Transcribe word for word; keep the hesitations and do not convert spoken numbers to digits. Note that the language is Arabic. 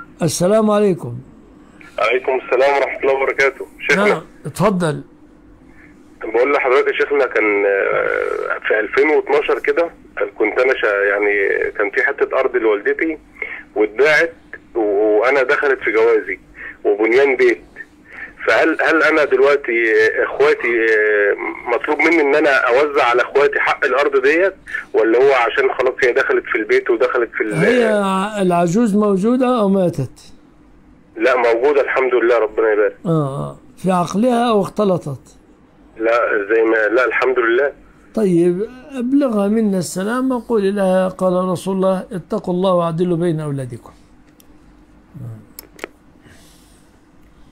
السلام عليكم. عليكم السلام ورحمة الله وبركاته. شيخنا نعم اتفضل. بقول لحضرتك يا شيخنا، كان آه، في ألفين واثناشر كده كنت انا شا يعني كان في حتة ارض لوالدتي واتباعت، وانا دخلت في جوازي وبنيان بيت. فهل هل انا دلوقتي آه، اخواتي آه، مطلوب مني ان انا اوزع على اخواتي حق الارض ديت، ولا هو عشان خلاص هي دخلت في البيت ودخلت في ال- هي العجوز موجودة أو ماتت؟ لا موجودة الحمد لله، ربنا يبارك. آه آه. في عقلها أو اختلطت؟ لا زي ما لا الحمد لله. طيب أبلغها منا السلام وقول لها قال رسول الله اتقوا الله واعدلوا بين أولادكم.